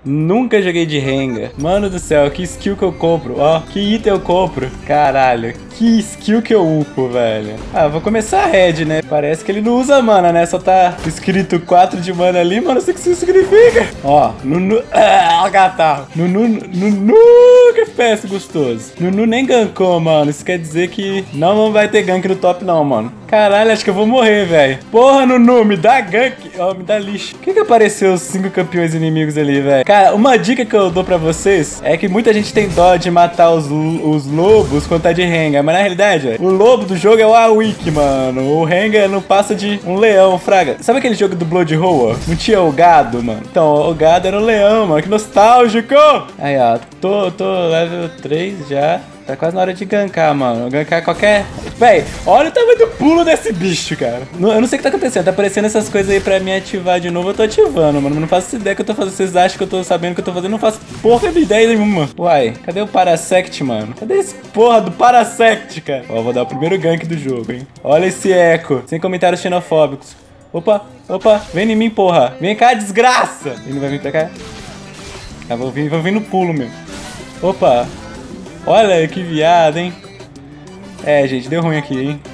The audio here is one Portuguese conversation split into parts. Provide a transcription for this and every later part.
Nunca joguei de Rengar. Mano do céu, que skill que eu compro. Ó, que item eu compro. Caralho, que skill que eu upo, velho. Ah, vou começar a red, né? Parece que ele não usa mana, né? Só tá escrito 4 de mana ali, mano. Não sei o que isso significa. Ó, Nunu... Ah, catarro. Nunu... Que FPS gostoso. Nunu nem gankou, mano. Isso quer dizer que não vai ter gank no top, não, mano. Caralho, acho que eu vou morrer, velho. Porra, Nunu, me dá gank. Ó, me dá lixo. Por que apareceu os 5 campeões inimigos ali, velho? Cara, uma dica que eu dou pra vocês é que muita gente tem dó de matar os lobos quando tá de Rengar. Mas na realidade, véio, o lobo do jogo é o Awik, mano. O Rengar não passa de um leão, fraga. Sabe aquele jogo do Blood Roar? Não tinha o gado, mano? Então, o gado era o leão, mano. Que nostálgico! Aí, ó. Tô level 3 já. Tá quase na hora de gankar, mano. Gankar qualquer... Véi, olha o tamanho do pulo desse bicho, cara. Eu não sei o que tá acontecendo. Tá aparecendo essas coisas aí pra me ativar de novo. Eu tô ativando, mano. Não faço ideia que eu tô fazendo. Vocês acham que eu tô sabendo o que eu tô fazendo? Não faço porra de ideia nenhuma. Uai, cadê o Parasect, mano? Cadê esse porra do Parasect, cara? Ó, vou dar o primeiro gank do jogo, hein? Olha esse eco. Sem comentários xenofóbicos. Opa. Vem em mim, porra. Vem cá, desgraça. Ele não vai vir pra cá? Ah, vou vir no pulo, meu. Opa. Olha que viado, hein? É, gente, deu ruim aqui, hein?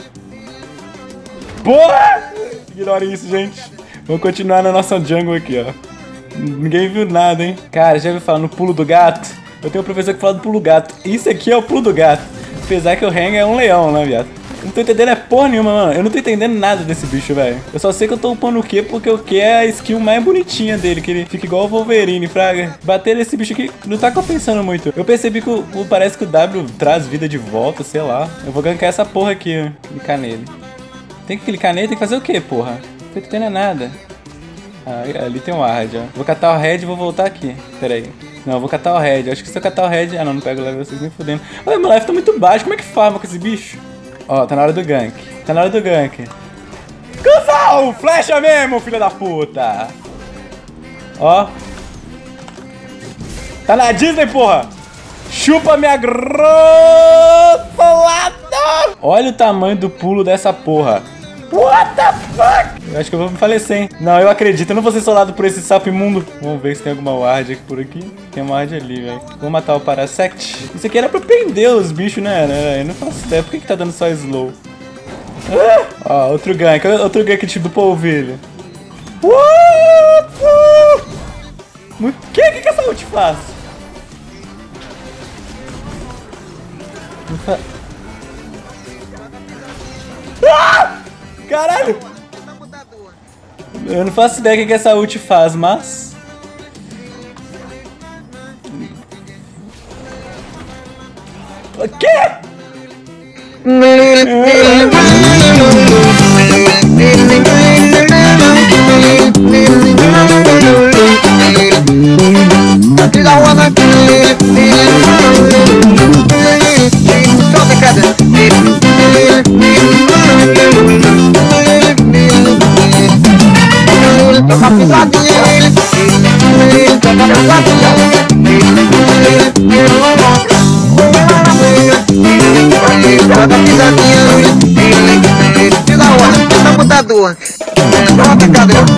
Porra! Ignore isso, gente. Vamos continuar na nossa jungle aqui, ó. Ninguém viu nada, hein? Cara, já ouviu falar no pulo do gato? Eu tenho um professor que fala do pulo do gato. Isso aqui é o pulo do gato. Apesar que o Rengar é um leão, né, viado? Eu não tô entendendo é porra nenhuma, mano. Eu não tô entendendo nada desse bicho, velho. Eu só sei que eu tô upando o Q porque o Q é a skill mais bonitinha dele, que ele fica igual o Wolverine, fraga. Bater nesse bicho aqui não tá compensando muito. Eu percebi que parece que o W traz vida de volta, sei lá. Eu vou gankar essa porra aqui, ó. Clicar nele. Tem que clicar nele? Tem que fazer o quê, porra? Não tô entendendo nada. Ah, ali tem um Ward, ó. Vou catar o Red e vou voltar aqui. Pera aí. Não, eu vou catar o Red. Acho que se eu catar o Red... Ah, não pego o level, vocês me fudendo. Olha, meu life tá muito baixo. Como é que farma com esse bicho? Ó, tá na hora do gank. Tá na hora do gank. Cusão! Flecha mesmo, filho da puta! Ó. Tá na Disney, porra! Chupa minha grossa lata! Olha o tamanho do pulo dessa porra. What the fuck? Eu acho que eu vou me falecer, hein? Não, eu acredito. Eu não vou ser solado por esse sapo imundo. Vamos ver se tem alguma ward aqui por aqui. Tem uma ward ali, velho. Vou matar o Parasect. Isso aqui era pra prender os bichos, né? Eu não faço ideia. Por que tá dando só slow? Ó, outro gank. Outro gank tipo do polvilho. O que essa ult faz? Caralho! Eu não faço ideia do que essa ult faz, mas... O quê? Computador.